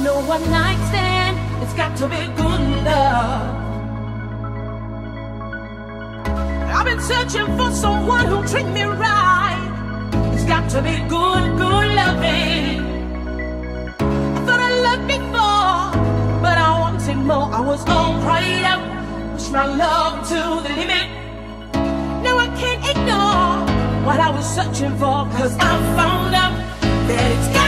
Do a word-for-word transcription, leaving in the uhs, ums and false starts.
no one night stand. It's got to be good love. I've been searching for someone who'll treat me right. It's got to be good, good loving. I thought I loved before, but I wanted more. I was all cried out, push my love to the limit. Now I can't ignore what I was searching for, 'cause I found out that it's got